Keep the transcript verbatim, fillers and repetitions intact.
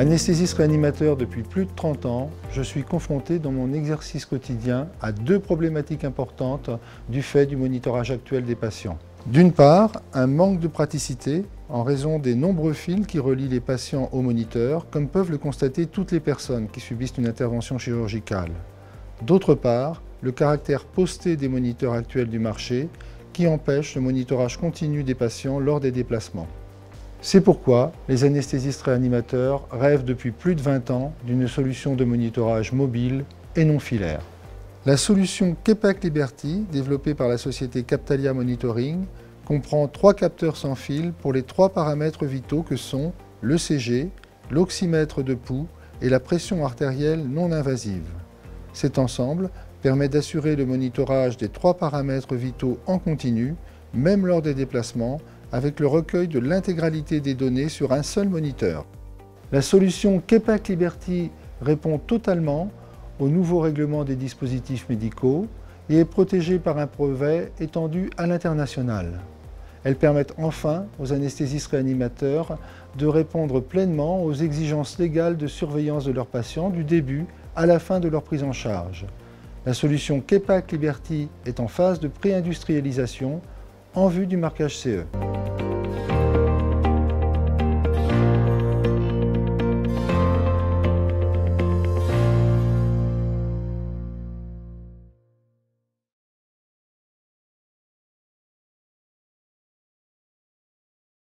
Anesthésiste réanimateur depuis plus de trente ans, je suis confronté dans mon exercice quotidien à deux problématiques importantes du fait du monitorage actuel des patients. D'une part, un manque de praticité en raison des nombreux fils qui relient les patients au moniteur, comme peuvent le constater toutes les personnes qui subissent une intervention chirurgicale. D'autre part, le caractère posté des moniteurs actuels du marché qui empêche le monitorage continu des patients lors des déplacements. C'est pourquoi les anesthésistes réanimateurs rêvent depuis plus de vingt ans d'une solution de monitorage mobile et non filaire. La solution Kepak Liberty, développée par la société Captalia Monitoring, comprend trois capteurs sans fil pour les trois paramètres vitaux que sont l'E C G, l'oxymètre de pouls et la pression artérielle non invasive. Cet ensemble permet d'assurer le monitorage des trois paramètres vitaux en continu, même lors des déplacements, avec le recueil de l'intégralité des données sur un seul moniteur. La solution Kepak Liberty répond totalement au nouveau règlement des dispositifs médicaux et est protégée par un brevet étendu à l'international. Elles permettent enfin aux anesthésistes réanimateurs de répondre pleinement aux exigences légales de surveillance de leurs patients du début à la fin de leur prise en charge. La solution Kepak Liberty est en phase de pré-industrialisation en vue du marquage C E.